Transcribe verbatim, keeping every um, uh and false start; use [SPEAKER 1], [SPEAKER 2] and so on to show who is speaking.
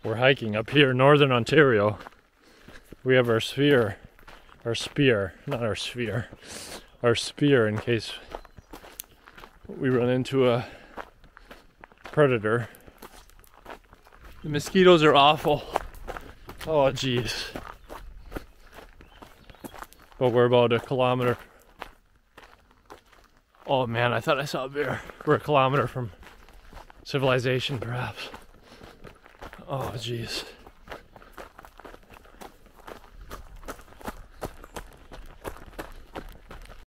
[SPEAKER 1] We're hiking up here in northern Ontario. We have our sphere, our spear, not our sphere, our spear in case we run into a predator. The mosquitoes are awful. Oh geez. But we're about a kilometer. Oh man, I thought I saw a bear. We're a kilometer from civilization perhaps. Oh geez.